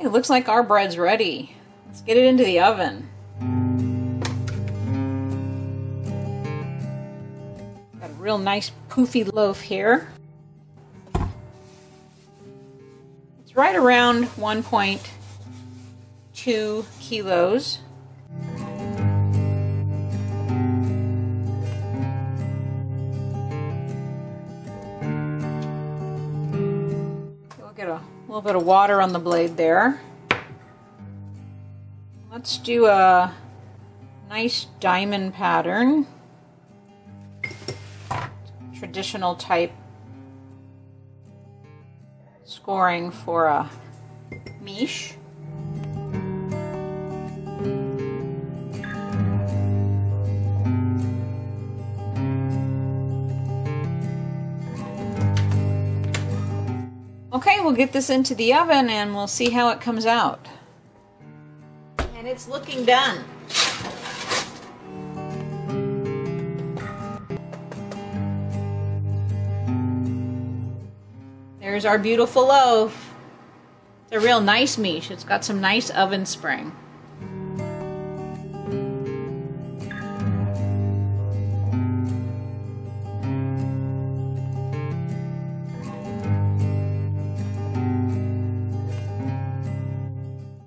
it looks like our bread's ready. Let's get it into the oven. Got a real nice poofy loaf here. It's right around 1.2 kilos. We'll get a little bit of water on the blade there. Let's do a nice diamond pattern. Traditional type scoring for a miche. Okay, we'll get this into the oven and we'll see how it comes out. And it's looking done. There's our beautiful loaf. It's a real nice miche. It's got some nice oven spring.